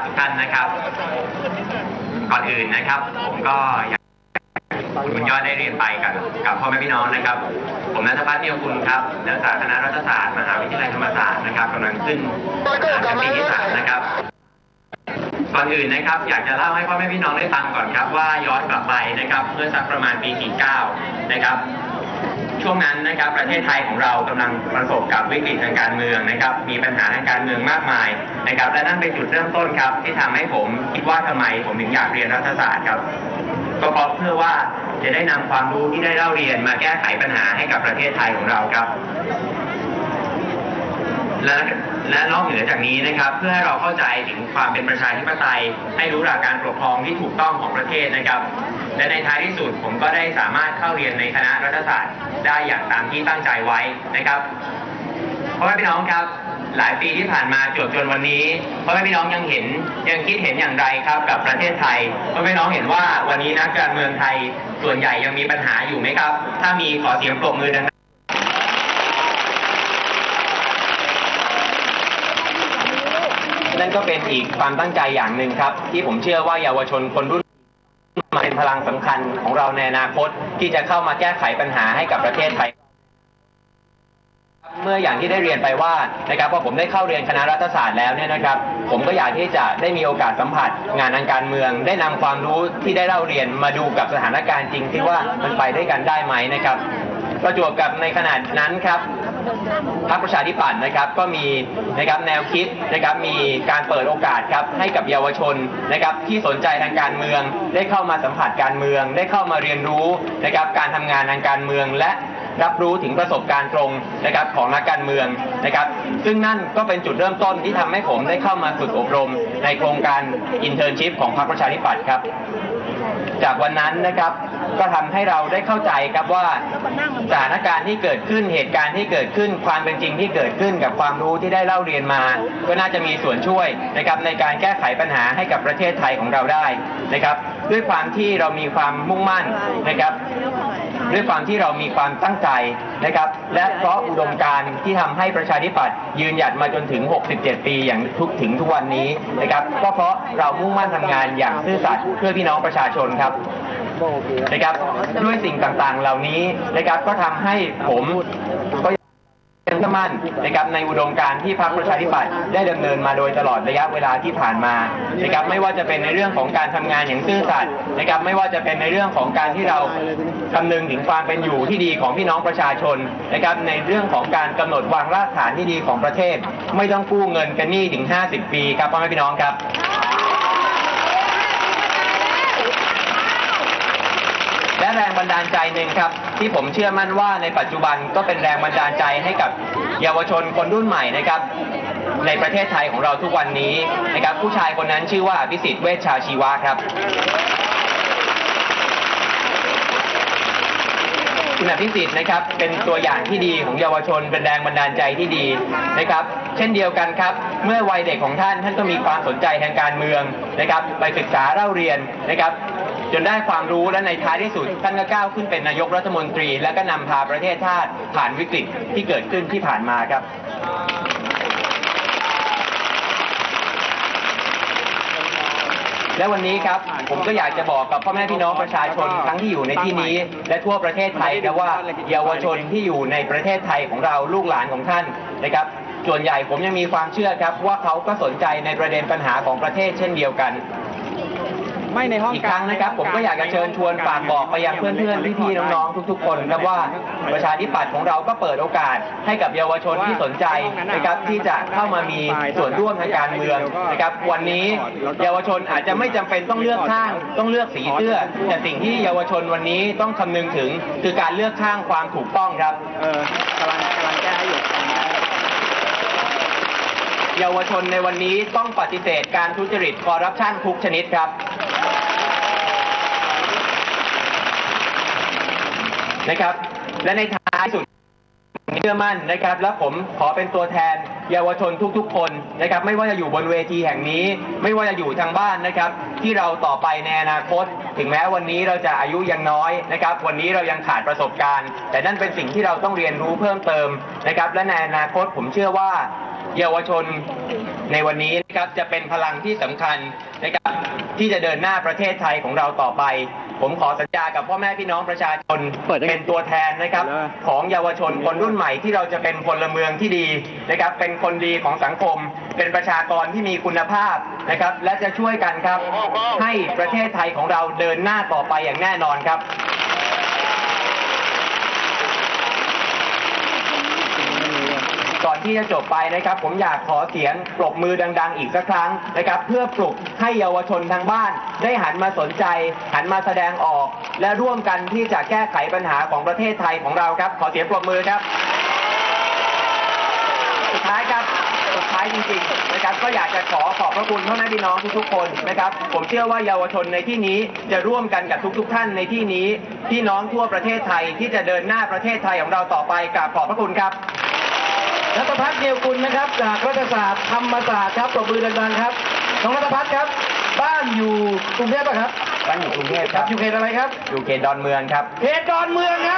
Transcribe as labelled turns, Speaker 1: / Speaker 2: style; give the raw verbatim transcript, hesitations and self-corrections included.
Speaker 1: ทุกท่านนะครับก่อนอื่นนะครับผมก็อยากคุณยอดได้เรียนไปกับกับพ่อแม่พี่น้องนะครับผมณัฐพัฒน์ เนียวกุลครับนักศึกษาคณะรัฐศาสตร์มหาวิทยาลัยธรรมศาสตร์นะครับกำลังขึ้นชั้นปีที่สามนะครับก่อนอื่นนะครับอยากจะเล่าให้พ่อแม่พี่น้องได้ฟังก่อนครับว่าย้อนกลับไปนะครับเมื่อสักประมาณปีสี่สิบเก้านะครับช่วงนั้นนะครับประเทศไทยของเรากำลังประสบกับวิกฤตทางการเมืองนะครับมีปัญหาทางการเมืองมากมายนะครับและนั่นเป็นจุดเริ่มต้นครับที่ทำให้ผมคิดว่าทำไมผมถึงอยากเรียนรัฐศาสตร์ครับก็เพราะเพื่อว่าจะได้นำความรู้ที่ได้เล่าเรียนมาแก้ไขปัญหาให้กับประเทศไทยของเราครับและและนอกเหนือจากนี้นะครับเพื่อให้เราเข้าใจถึงความเป็นประชาธิปไตยให้รู้หลักการปกครองที่ถูกต้องของประเทศนะครับและในท้ายที่สุดผมก็ได้สามารถเข้าเรียนในคณะรัฐศาสตร์ได้อย่างตามที่ตั้งใจไว้นะครับพ่อแม่พี่น้องครับหลายปีที่ผ่านมาจนจนวันนี้พ่อแม่พี่น้องยังเห็นยังคิดเห็นอย่างไรครับกับประเทศไทยพ่อแม่พี่น้องเห็นว่าวันนี้นักการเมืองไทยส่วนใหญ่ยังมีปัญหาอยู่ไหมครับถ้ามีขอเสียงปรบมือดังนั่นก็เป็นอีกความตั้งใจอย่างหนึ่งครับที่ผมเชื่อว่าเยาวชนคนรุ่นมาเป็นพลังสำคัญของเราในอนาคตที่จะเข้ามาแก้ไขปัญหาให้กับประเทศไทยเมื่ออย่างที่ได้เรียนไปว่านะครับพอผมได้เข้าเรียนคณะรัฐศาสตร์แล้วเนี่ยนะครับผมก็อยากที่จะได้มีโอกาสสัมผัสงานทางการเมืองได้นำความรู้ที่ได้เล่าเรียนมาดูกับสถานการณ์จริงที่ว่ามันไปด้วยกันได้ไหมนะครับประจวบกับในขณะนั้นครับพรรคประชาธิปัตย์นะครับก็มีนะครับแนวคิดนะครับมีการเปิดโอกาสครับให้กับเยาวชนนะครับที่สนใจทางการเมืองได้เข้ามาสัมผัสการเมืองได้เข้ามาเรียนรู้นะครับการทำงานทางการเมืองและรับรู้ถึงประสบการณ์ตรงนะครับของนักการเมืองนะครับซึ่งนั่นก็เป็นจุดเริ่มต้นที่ทำให้ผมได้เข้ามาฝึกอบรมในโครงการอินเทิร์นชิพของพรรคประชาธิปัตย์ครับจากวันนั้นนะครับก็ทำให้เราได้เข้าใจครับว่าสถานการณ์ที่เกิดขึ้นเหตุการณ์ที่เกิดขึ้นความเป็นจริงที่เกิดขึ้นกับความรู้ที่ได้เล่าเรียนมาก็น่าจะมีส่วนช่วยนะครับในการแก้ไขปัญหาให้กับประเทศไทยของเราได้นะครับด้วยความที่เรามีความมุ่งมั่นนะครับด้วยความที่เรามีความตั้งใจนะครับและเพราะอุดมการณ์ที่ทำให้ประชาธิปัตย์ยืนหยัดมาจนถึงหกสิบเจ็ดปีอย่างทุกถึงทุกวันนี้นะครับก็เพราะเรามุ่งมั่นทำงานอย่างซื่อสัตย์เพื่อพี่น้องประชาชนครับนะครับด้วยสิ่งต่างๆเหล่านี้นะครับก็ทำให้ผมก็ยังมั่นนะครับในอุดมการณ์ที่พรรคประชาธิปัตย์ได้ดำเนินมาโดยตลอดระยะเวลาที่ผ่านมานะครับไม่ว่าจะเป็นในเรื่องของการทำงานอย่างซื่อสัตย์นะครับไม่ว่าจะเป็นในเรื่องของการที่เราคำนึงถึงความเป็นอยู่ที่ดีของพี่น้องประชาชนนะครับในเรื่องของการกำหนดวางรากฐานที่ดีของประเทศไม่ต้องกู้เงินกันหนี้ถึงห้าสิบปีครับพ่อแม่พี่น้องครับและแรงบันดาลใจหนึ่งครับที่ผมเชื่อมั่นว่าในปัจจุบันก็เป็นแรงบันดาลใจให้กับเยาวชนคนรุ่นใหม่นะครับในประเทศไทยของเราทุกวันนี้นะครับผู้ชายคนนั้นชื่อว่าอภิสิทธิ์เวชชาชีวะครับคุณอภิสิทธิ์นะครับเป็นตัวอย่างที่ดีของเยาวชนเป็นแรงบันดาลใจที่ดีนะครับเช่นเดียวกันครับเมื่อวัยเด็กของท่านท่านก็มีความสนใจทางการเมืองนะครับไปศึกษาเล่าเรียนนะครับจนได้ความรู้และในท้ายที่สุดท่านก็ก้าวขึ้นเป็นนายกรัฐมนตรีและก็นำพาประเทศชาติผ่านวิกฤตที่เกิดขึ้นที่ผ่านมาครับและวันนี้ครับผมก็อยากจะบอกกับพ่อแม่พี่น้องประชาชนทั้งที่อยู่ในที่นี้และทั่วประเทศไทยนะว่าเยาวชนที่อยู่ในประเทศไทยของเราลูกหลานของท่านนะครับส่วนใหญ่ผมยังมีความเชื่อครับว่าเขาก็สนใจในประเด็นปัญหาของประเทศเช่นเดียวกันไม่ในห้องอีกครั้งนะครับผมก็อยากจะเชิญชวนฝากบอกไปยังเพื่อนๆพี่ๆน้องๆทุกๆคนครับว่าประชาธิปัตย์ของเราก็เปิดโอกาสให้กับเยาวชนที่สนใจนะครับที่จะเข้ามามีส่วนร่วมทางการเมืองนะครับวันนี้เยาวชนอาจจะไม่จำเป็นต้องเลือกข้างต้องเลือกสีเสื้อแต่สิ่งที่เยาวชนวันนี้ต้องคำนึงถึงคือการเลือกข้างความถูกต้องครับเออกำลังกำลังแก้อยู่เยาวชนในวันนี้ต้องปฏิเสธการทุจริตคอร์รัปชันทุกชนิดครับนะครับและในท้ายสุดเชื่อมั่นนะครับและผมขอเป็นตัวแทนเยาวชนทุกๆคนนะครับไม่ว่าจะอยู่บนเวทีแห่งนี้ไม่ว่าจะอยู่ทางบ้านนะครับที่เราต่อไปในอนาคตถึงแม้วันนี้เราจะอายุยังน้อยนะครับวันนี้เรายังขาดประสบการณ์แต่นั่นเป็นสิ่งที่เราต้องเรียนรู้เพิ่มเติมนะครับและในอนาคตผมเชื่อว่าเยาวชนในวันนี้นะครับจะเป็นพลังที่สำคัญนะครับที่จะเดินหน้าประเทศไทยของเราต่อไปผมขอสัญญากับพ่อแม่พี่น้องประชาชนเป็นตัวแทนนะครับของเยาวชนคนรุ่นใหม่ที่เราจะเป็นพลเมืองที่ดีนะครับเป็นคนดีของสังคมเป็นประชากรที่มีคุณภาพนะครับและจะช่วยกันครับให้ประเทศไทยของเราเดินหน้าต่อไปอย่างแน่นอนครับก่อนที่จะจบไปนะครับผมอยากขอเสียงปรบมือดังๆอีกสักครั้งนะครับเพื่อปลุกให้เยาวชนทางบ้านได้หันมาสนใจหันมาแสดงออกและร่วมกันที่จะแก้ไขปัญหาของประเทศไทยของเราครับขอเสียงปรบมือครับสุดท้ายครับสุดท้ายจริงๆนะครับก็อยากจะขอขอบพระคุณพ่อแม่พี่น้องทุกๆคนนะครับผมเชื่อว่าเยาวชนในที่นี้จะร่วมกันกับทุกๆท่านในที่นี้พี่น้องทั่วประเทศไทยที่จะเดินหน้าประเทศไทยของเราต่อไปกราบขอบพระคุณครับรัตพัฒน์เดียวกุลนะครับจากรัฐศาสตร์ธรรมศาสตร์ครับปรบมือดังๆครับน้องรัตพัฒน์ครับบ้านอยู่กรุงเทพป่ะครับบ้านอยู่กรุงเทพครับอยู่เขตอะไรครับอยู่เขตดอนเมืองครับเขตดอนเมือง